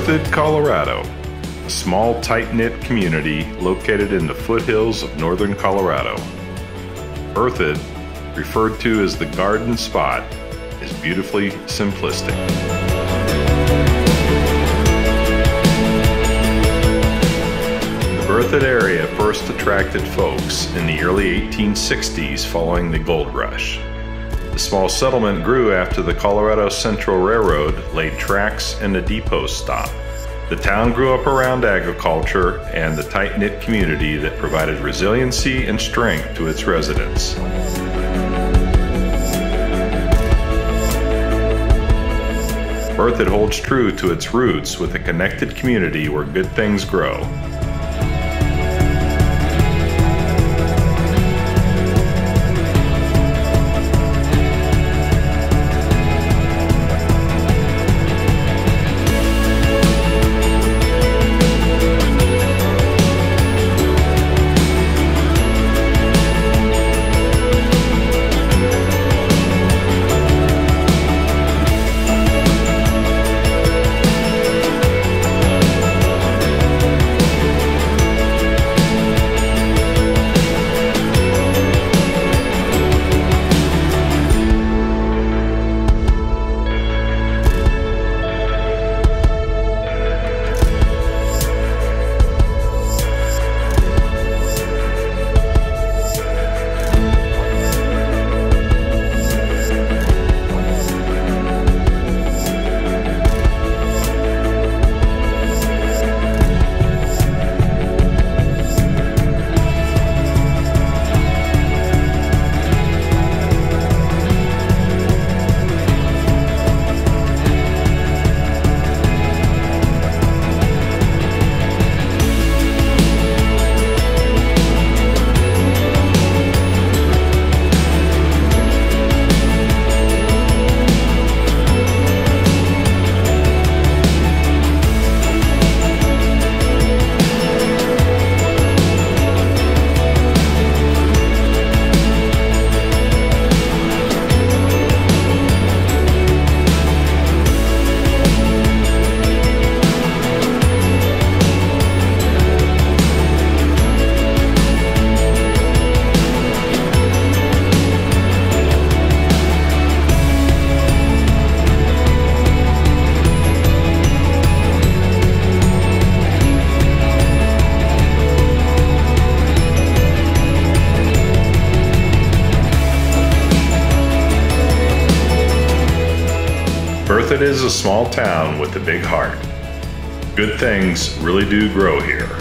Berthoud, Colorado, a small tight-knit community located in the foothills of northern Colorado. Berthoud, referred to as the Garden Spot, is beautifully simplistic. The Berthoud area first attracted folks in the early 1860s following the gold rush. The small settlement grew after the Colorado Central Railroad laid tracks and a depot stop. The town grew up around agriculture and the tight-knit community that provided resiliency and strength to its residents. Berthoud holds true to its roots with a connected community where good things grow. Berthoud is a small town with a big heart. Good things really do grow here.